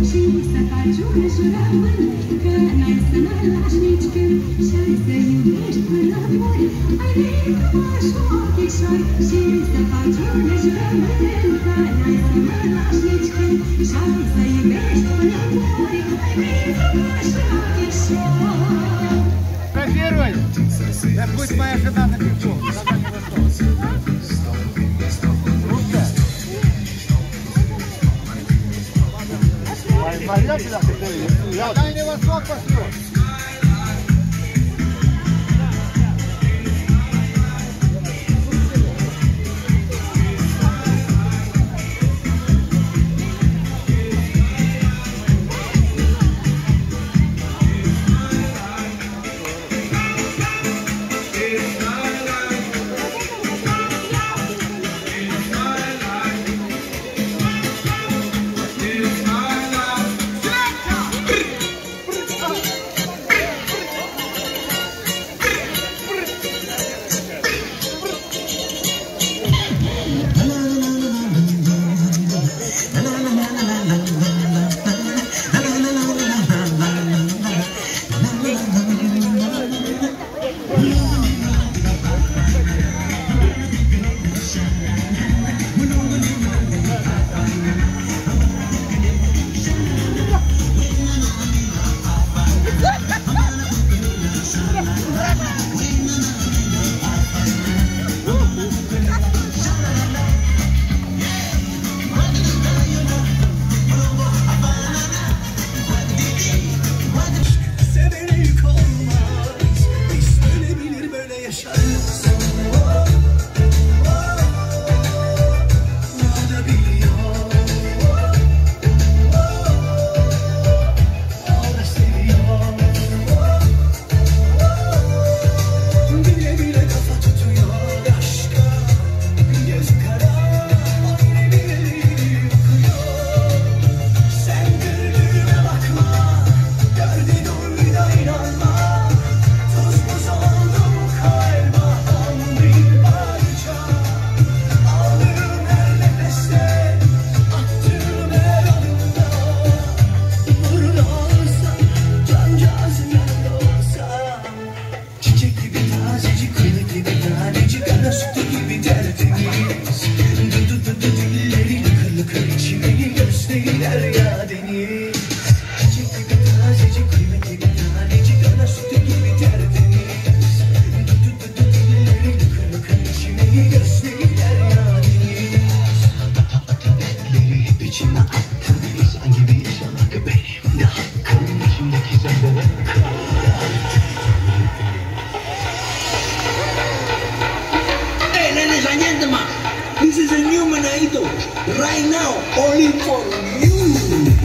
Первый! Да пусть моя жена напишу. Я Дальний Восток пошлю. This is a new Meneíto, right now, only for you.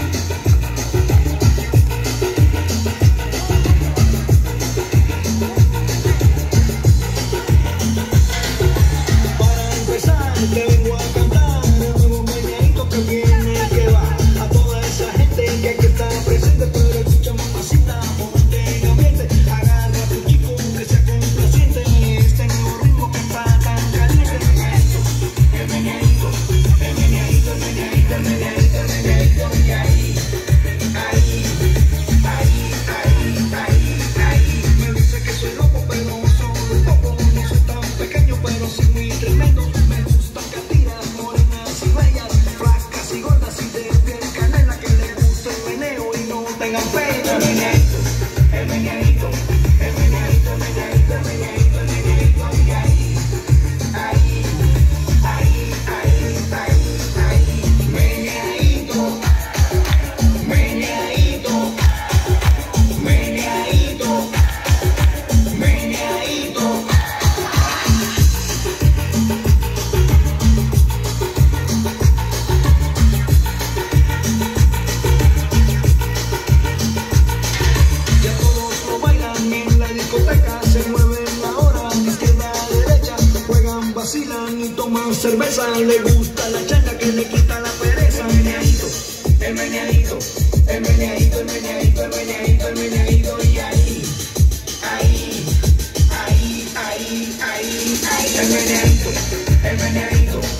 Para empezar, te vengo a cantar el nuevo Meneíto que viene, que va a toda esa gente que está presente, pero escucha mamacita, ponte en ambiente, agarra a tu chico que sea complaciente, este nuevo ritmo que está tan caliente. El Meneíto, el Meneíto, el Meneíto, el Meneíto, el Meneíto, y ahí, ahí, ahí, ahí, ahí, ahí. Me dice que soy loco, pero soy un poco, no soy tan pequeño, pero soy muy tremendo. Me gustan catiras, morenas y bellas, flacas y gordas y de piel canela, que le guste el meneo y no tengan pena. El Meneíto, el Meneíto, el Meneíto, el Meneíto, el Meneíto, el Meneíto, y ahí, ahí, ahí, ahí, ahí, ahí. Meneíto, Meneíto, Meneíto, Meneíto. Ya todos lo bailan en la discoteca, se mueven ahora de izquierda a derecha, juegan, vacilan y toman cerveza, le gusta la changa que le quita la pereza. El Meneíto, el Meneíto, el Meneíto, el Meneíto, el Meneíto, el Meneíto, y ahí, ahí, ahí, ahí, ahí, ahí. El Meneíto, el Meneíto.